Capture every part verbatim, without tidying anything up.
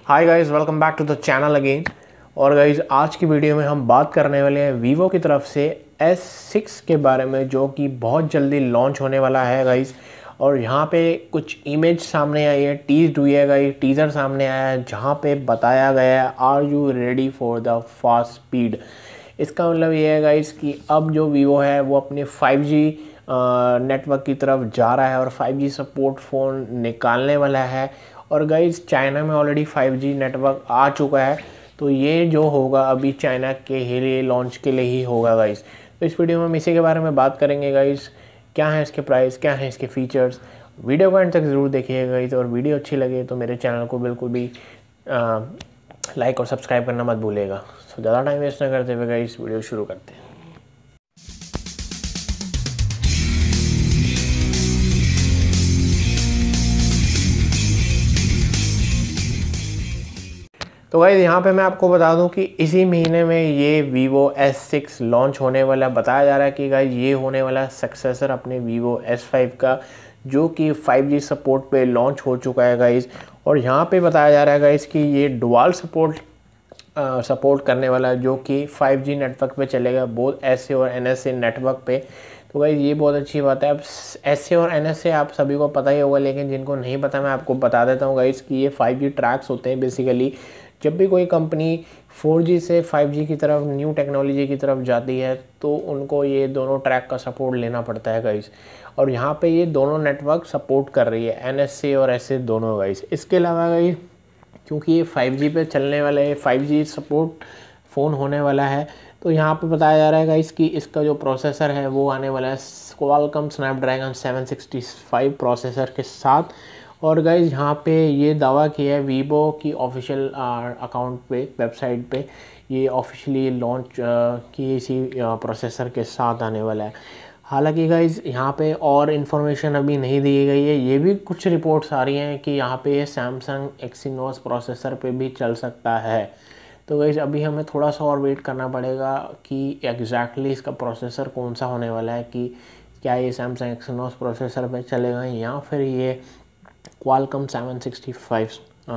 Hi guys, welcome back to the channel again. और guys आज की वीडियो में हम बात करने वाले हैं वीवो की तरफ से एस सिक्स के बारे में, जो कि बहुत जल्दी लॉन्च होने वाला है गाइस। और यहाँ पे कुछ इमेज सामने आई है, टीज़ हुई है गाइस, टीज़र सामने आया है जहाँ पे बताया गया है are you ready for the fast speed. इसका मतलब ये है गाइस कि अब जो वीवो है वो अपने फाइव जी नेटवर्क की तरफ जा रहा है और फाइव जी सपोर्ट फ़ोन निकालने वाला है। और गाइस चाइना में ऑलरेडी फाइव जी नेटवर्क आ चुका है, तो ये जो होगा अभी चाइना के ही लिए लॉन्च के लिए ही होगा गाइस। तो इस वीडियो में हम इसी के बारे में बात करेंगे गाइस, क्या है इसके प्राइस, क्या है इसके फीचर्स। वीडियो को एंड तक ज़रूर देखिएगा गाइस, और वीडियो अच्छी लगे तो मेरे चैनल को बिल्कुल भी आ, लाइक और सब्सक्राइब करना मत भूलिएगा। सो ज़्यादा टाइम वेस्ट ना करते हुए गाइस वीडियो शुरू करते हैं। तो गाइस यहाँ पे मैं आपको बता दूं कि इसी महीने में ये Vivo एस सिक्स लॉन्च होने वाला बताया जा रहा है कि गाइस ये होने वाला सक्सेसर अपने Vivo एस फाइव का, जो कि फाइव जी सपोर्ट पे लॉन्च हो चुका है गाइस। और यहाँ पे बताया जा रहा है गाइस कि ये डुअल सपोर्ट सपोर्ट करने वाला है, जो कि फाइव जी नेटवर्क पे चलेगा, बोथ एस ए और एन एस ए नेटवर्क पे। तो गाइस ये बहुत अच्छी बात है। अब एस ए और एन एस ए आप सभी को पता ही होगा, लेकिन जिनको नहीं पता मैं आपको बता देता हूँ गाइस कि ये फाइव जी ट्रैक्स होते हैं। बेसिकली जब भी कोई कंपनी फोर जी से फाइव जी की तरफ, न्यू टेक्नोलॉजी की तरफ जाती है, तो उनको ये दोनों ट्रैक का सपोर्ट लेना पड़ता है गाइस। और यहाँ पे ये दोनों नेटवर्क सपोर्ट कर रही है, एन एस ए और एस ए दोनों गाइस। इसके अलावा गाइस क्योंकि ये फाइव जी पे चलने वाला है, फाइव जी सपोर्ट फ़ोन होने वाला है, तो यहाँ पे बताया जा रहा है गाइस कि इसका जो प्रोसेसर है वो आने वाला है Qualcomm Snapdragon seven sixty five processor के साथ। और गाइस यहाँ पे ये दावा किया है वीवो की ऑफिशियल अकाउंट पे, वेबसाइट पे, ये ऑफिशियली लॉन्च की इसी प्रोसेसर के साथ आने वाला है। हालांकि गाइस यहाँ पे और इन्फॉर्मेशन अभी नहीं दी गई है। ये भी कुछ रिपोर्ट्स आ रही हैं कि यहाँ पे ये सैमसंग एक्सिनोस प्रोसेसर पे भी चल सकता है। तो गाइस अभी हमें थोड़ा सा और वेट करना पड़ेगा कि एग्जैक्टली इसका प्रोसेसर कौन सा होने वाला है, कि क्या ये सैमसंग एक्सिनोस प्रोसेसर पे चलेगा या फिर ये Qualcomm seven sixty five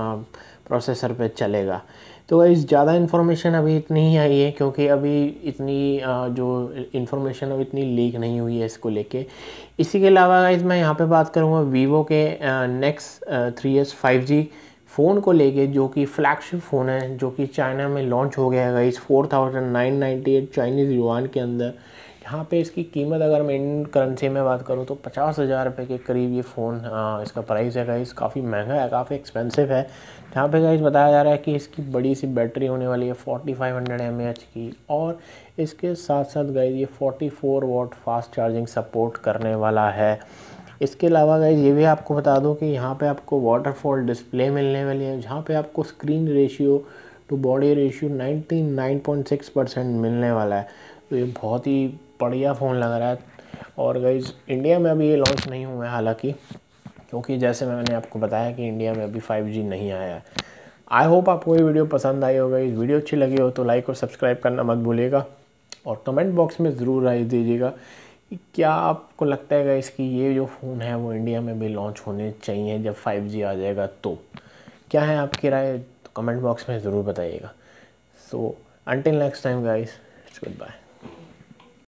processor पे चलेगा। तो गाइस ज़्यादा इन्फॉर्मेशन अभी इतनी ही आई है, क्योंकि अभी इतनी जो इन्फॉर्मेशन अभी इतनी लीक नहीं हुई है इसको लेके। इसी के अलावा गाइस मैं यहाँ पे बात करूँगा वीवो के Nex three S five G phone को लेके, जो कि फ्लैगशिप फ़ोन है, जो कि चाइना में लॉन्च हो गया है guys four thousand nine ninety eight Chinese yuan के अंदर। यहाँ पे इसकी कीमत अगर मैं इंडियन करेंसी में बात करूँ तो पचास हज़ार रुपये के करीब ये फ़ोन इसका प्राइस है गाइस। काफ़ी महंगा है, काफ़ी एक्सपेंसिव है। यहाँ पे गाइस बताया जा रहा है कि इसकी बड़ी सी बैटरी होने वाली है forty five hundred M A H की, और इसके साथ साथ गाइस ये forty four watt fast charging support करने वाला है। इसके अलावा गाइस ये भी आपको बता दूं कि यहाँ पे आपको वाटरफॉल डिस्प्ले मिलने वाली है, जहाँ पे आपको screen ratio to body ratio ninety nine point six percent मिलने वाला है। तो ये बहुत ही बढ़िया फ़ोन लग रहा है। और गाइस इंडिया में अभी ये लॉन्च नहीं हुआ है हालांकि, क्योंकि जैसे मैंने आपको बताया कि इंडिया में अभी फाइव जी नहीं आया है। आई होप आपको ये वीडियो पसंद आई होगा। इस वीडियो अच्छी लगी हो तो लाइक और सब्सक्राइब करना मत भूलिएगा, और कमेंट बॉक्स में ज़रूर राय दीजिएगा कि क्या आपको लगता है गाइस कि ये जो फ़ोन है वो इंडिया में भी लॉन्च होने चाहिए जब फाइव जी आ जाएगा। तो क्या है आपकी राय, तो कमेंट बॉक्स में ज़रूर बताइएगा। So until next time guys, it's good bye.